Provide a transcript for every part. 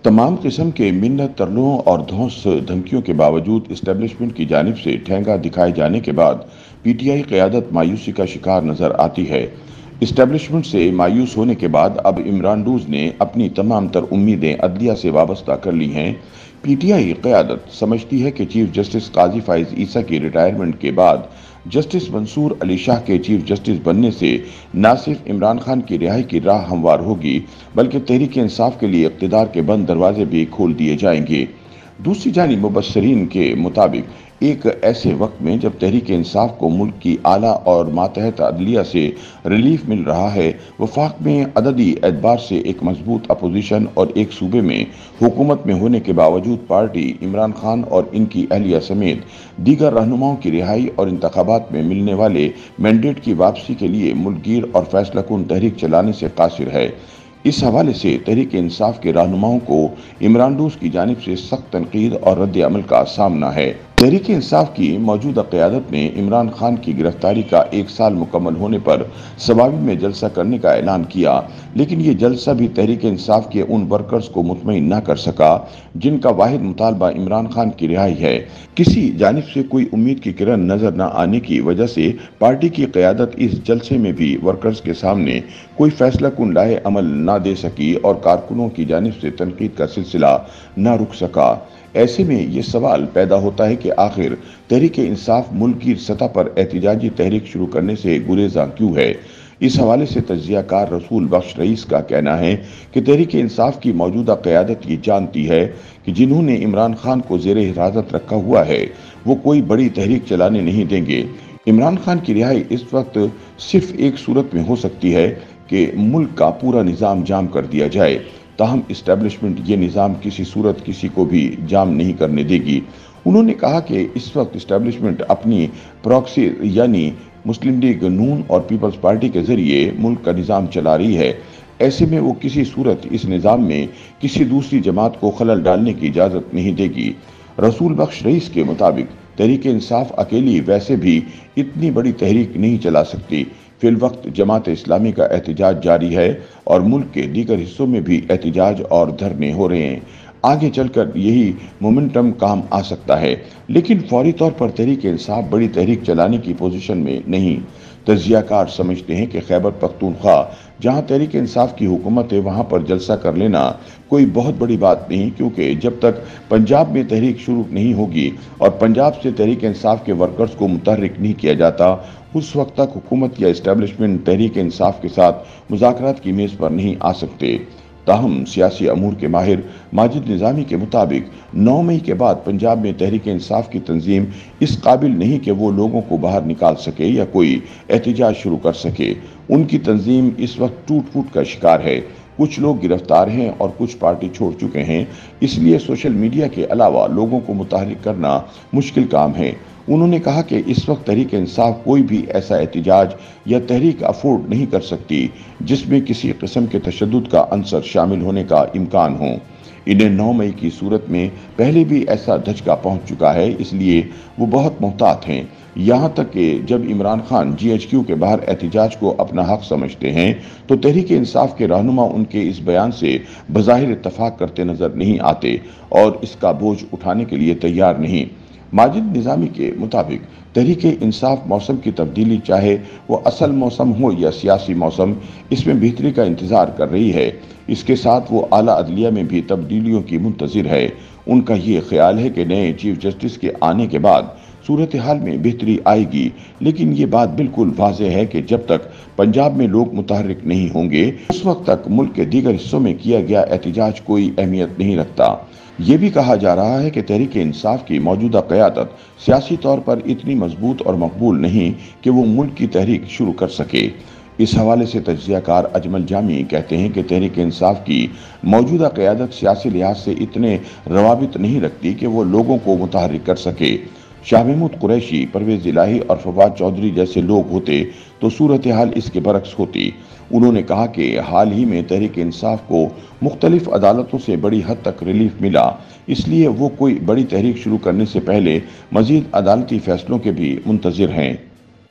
तमाम किस्म के मिन्नत तरलों और धौंस धमकियों के बावजूद इस्टेब्लिशमेंट की जानिब से ठेंगा दिखाए जाने के बाद पीटीआई क़यादत मायूसी का शिकार नजर आती है। इस्टेब्लिशमेंट से मायूस होने के बाद अब इमरान डूज ने अपनी तमाम तर उम्मीदें अदलिया से वाबस्ता कर ली हैं। पीटीआई क़यादत समझती है कि चीफ जस्टिस काजी फाइज ईसा की रिटायरमेंट के बाद जस्टिस मंसूर अली शाह के चीफ जस्टिस बनने से न सिर्फ इमरान खान की रिहाई की राह हमवार होगी, बल्कि तहरीक इंसाफ के लिए इक़्तिदार के बंद दरवाजे भी खोल दिए जाएंगे। दूसरी जानिब मुबस्सरीन के मुताबिक एक ऐसे वक्त में जब तहरीक इंसाफ को मुल्क की आला और मातहत अदलिया से रिलीफ मिल रहा है, वफाक में अददी एतबार से एक मजबूत अपोजिशन और एक सूबे में हुकूमत में होने के बावजूद पार्टी इमरान खान और इनकी अहलिया समेत दीगर रहनुमाओं की रिहाई और इंतखाबात में मिलने वाले मैंडेट की वापसी के लिए मुल्कगीर और फैसलाकुन तहरीक चलाने से कासिर है। इस हवाले से तहरीक इंसाफ के रहनुमाओं को इमरान डूज की जानिब से सख्त तनकीद और रद्द अमल का सामना है। तहरीक इंसाफ की मौजूदा क़यादत ने इमरान खान की गिरफ्तारी का 1 साल मुकम्मल होने पर सवाबी में जलसा करने का ऐलान किया, लेकिन ये जलसा भी तहरीक इंसाफ के उन वर्कर्स को मुतमईन न कर सका जिनका वाहिद मुतालबा इमरान खान की रिहाई है। किसी जानिब से कोई उम्मीद की किरण नजर न आने की वजह से पार्टी की क़यादत इस जलसे में भी वर्कर्स के सामने कोई फैसला कुन लाहे अमल न दे सकी और कारकुनों की जानिब से तनकीद का सिलसिला न रुक सका। ऐसे में ये सवाल पैदा होता है कि आखिर तहरीक इंसाफ मुल्क की सतह पर एहतिजाजी तहरीक शुरू करने से गुरेजा क्यों है। इस हवाले से तज्जियाकार रसूल बख्श रईस का कहना है कि तहरीक इंसाफ की मौजूदा क़यादत ये जानती है कि जिन्होंने इमरान खान को ज़ेर हिरासत रखा हुआ है वो कोई बड़ी तहरीक चलाने नहीं देंगे। इमरान खान की रिहाई इस वक्त सिर्फ एक सूरत में हो सकती है कि मुल्क का पूरा निज़ाम जाम कर दिया जाए। ताहम इस्टेब्लिशमेंट ये निज़ाम किसी सूरत किसी को भी जाम नहीं करने देगी। उन्होंने कहा कि इस वक्त इस्टेब्लिशमेंट अपनी प्रॉक्सी यानी मुस्लिम लीग नून और पीपल्स पार्टी के जरिए मुल्क का निज़ाम चला रही है। ऐसे में वो किसी सूरत इस निज़ाम में किसी दूसरी जमात को खलल डालने की इजाज़त नहीं देगी। रसूल बख्श रईस के मुताबिक तहरीक इंसाफ अकेली वैसे भी इतनी बड़ी तहरीक नहीं चला सकती। फिल वक्त जमात इस्लामी का एहतिजाज जारी है और मुल्क के दीगर हिस्सों में भी एहतिजाज और धरने हो रहे हैं। आगे चलकर यही मोमेंटम काम आ सकता है, लेकिन फौरी तौर पर तहरीक इंसाफ बड़ी तहरीक चलाने की पोजीशन में नहीं। तज्जियाकार समझते हैं कि खैबर पख्तूनख्वा जहां तहरीक इंसाफ की हुकूमत है वहां पर जलसा कर लेना कोई बहुत बड़ी बात नहीं, क्योंकि जब तक पंजाब में तहरीक शुरू नहीं होगी और पंजाब से तहरीक इंसाफ के वर्कर्स को मुतहर्रिक नहीं किया जाता, उस वक्त तक हुकूमत या इस्टेब्लिशमेंट तहरीक इंसाफ के साथ मुज़ाकरात की मेज़ पर नहीं आ सकते। ताहम सियासी अमूर के माहिर माजिद निज़ामी के मुताबिक 9 मई के बाद पंजाब में तहरीक इंसाफ की तंजीम इस काबिल नहीं कि वो लोगों को बाहर निकाल सके या कोई एहतिजाज शुरू कर सके। उनकी तंजीम इस वक्त टूट फूट का शिकार है। कुछ लोग गिरफ्तार हैं और कुछ पार्टी छोड़ चुके हैं, इसलिए सोशल मीडिया के अलावा लोगों को मुतहर्रिक करना मुश्किल काम है। उन्होंने कहा कि इस वक्त तहरीक इंसाफ कोई भी ऐसा एहतिजाज या तहरीक अफोर्ड नहीं कर सकती जिसमें किसी किस्म के तशद्दुद का अंसर शामिल होने का इम्कान हो। इन्हें 9 मई की सूरत में पहले भी ऐसा धचका पहुंच चुका है, इसलिए वो बहुत मुहतात हैं। यहाँ तक कि जब इमरान खान GHQ के बाहर एहतिजाज को अपना हक समझते हैं तो तहरीक इंसाफ के रहनुमा उनके इस बयान से बज़ाहिर इत्तफाक करते नजर नहीं आते और इसका बोझ उठाने के लिए तैयार नहीं। माजिद निज़ामी के मुताबिक तहरीक इंसाफ मौसम की तब्दीली, चाहे वो असल मौसम हो या सियासी मौसम, इसमें बेहतरी का इंतज़ार कर रही है। इसके साथ वो आला अदलिया में भी तब्दीलियों की मुंतज़िर है। उनका ये ख्याल है कि नए चीफ जस्टिस के आने के बाद सूरत हाल में बेहतरी आएगी, लेकिन ये बात बिल्कुल वाज़ेह है कि जब तक पंजाब में लोग मुतहर्रिक नहीं होंगे उस वक्त तक मुल्क के दीगर हिस्सों में किया गया एहतिजाज कोई अहमियत नहीं रखता। ये भी कहा जा रहा है कि तहरीक इंसाफ की मौजूदा क़यादत सियासी तौर पर इतनी मजबूत और मकबूल नहीं कि वो मुल्क की तहरीक शुरू कर सके। इस हवाले से तज्जियाकार अजमल जामी कहते हैं कि तहरीक इंसाफ की मौजूदा क़यादत सियासी लिहाज से इतने रवाबित नहीं रखती कि वो लोगों को मुतहर्रिक कर सके। शाह महमूद कुरैशी, परवेज़ इलाही और फवाद चौधरी जैसे लोग होते तो सूरत हाल इसके बरक्स होती। उन्होंने कहा कि हाल ही में तहरीक इंसाफ को मुख्तलिफ अदालतों से बड़ी हद तक रिलीफ मिला, इसलिए वो कोई बड़ी तहरीक शुरू करने से पहले मजीद अदालती फैसलों के भी मुंतज़िर हैं।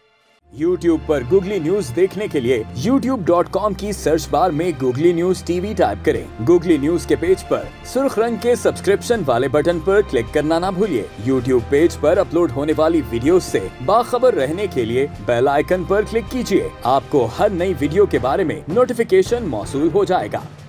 YouTube पर गूगली न्यूज देखने के लिए youtube.com की सर्च बार में गूगली न्यूज टीवी टाइप करें। गूगली न्यूज के पेज पर सुर्ख रंग के सब्सक्रिप्शन वाले बटन पर क्लिक करना ना भूलिए। YouTube पेज पर अपलोड होने वाली वीडियोस से बाखबर रहने के लिए बेल आइकन पर क्लिक कीजिए। आपको हर नई वीडियो के बारे में नोटिफिकेशन मौसूल हो जाएगा।